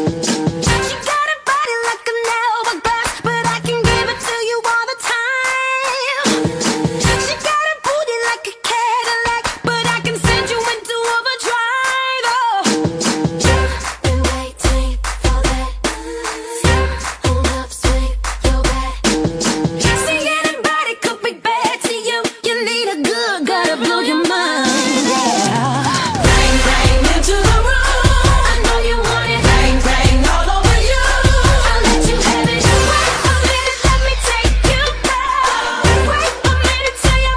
She got a body like an hourglass, but I can give it to you all the time. She got a booty like a Cadillac, but I can send you into overdrive. Oh, you've been waiting for that. Hold up, swing your back. See, anybody could be bad to you. You need a good, gotta blow your mind. Bang, bang into the room. I know you want it. Bang, bang all over you. I'll let you have it. Wait a minute, let me take you back. Wait a minute till you.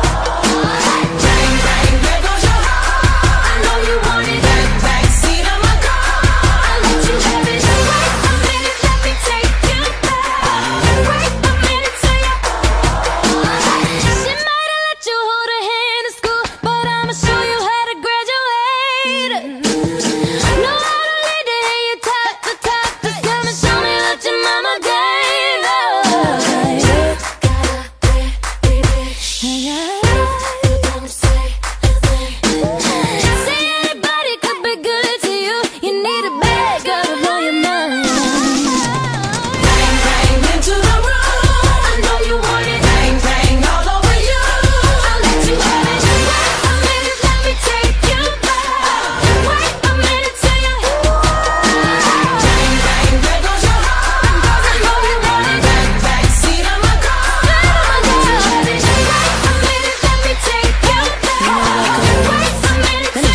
Bang, bang, there goes your heart. I know you want it. Back seat of my car. I'll let you have it. Wait a minute, let me take you back. Wait a minute till you. She might have let you hold her hand in school, but I'ma show you how to graduate. Know how to lead to hear you top the top. Just come and show me what your mama gave us. Got a pretty bitch. Don't say a thing. Say anybody could be good to you. You need a bad girl to blow your mind. Bang, bang into the room. I know you want it. Bang, bang all over you. I'll let you have it. Wait a minute, let me take you back. Wait a minute till you. Bang, bang, there goes your heart. I know you want it. Back seat of my car. I'll let you have it. Wait a minute, let me take you back. Wait a minute till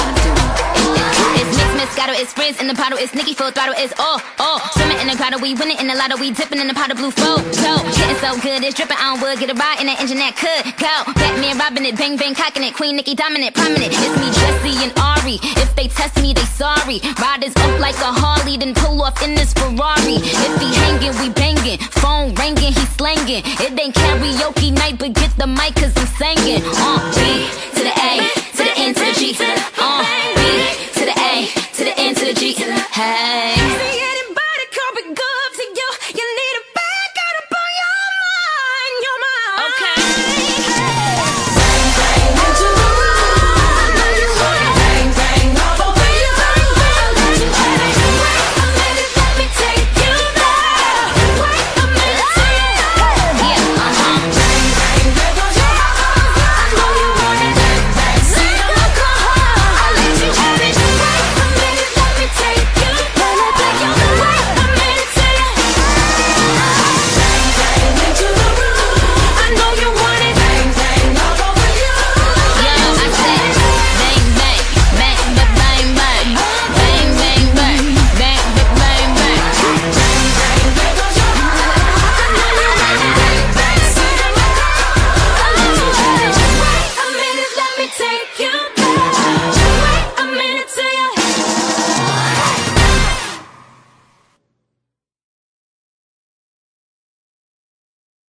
you. It's mixed Moscato, it's frizz in the bottle, it's Nicki full throttle, it's all. Swimming in the grotto, we winning in the lotto, we dipping in the pot of blue photo. Getting so good, it's dripping on wood, get a ride in that engine that could go. Batman robbing it, bang bang cocking it, Queen Nicki dominant, prominent. It's me, Jesse and Ari. If they test me, they sorry. Riders up like a Harley, then pull off in this Ferrari. If he hanging, we banging. Phone ringing, he slanging. It ain't karaoke night, but get the mic 'cause I'm singing. B to the A.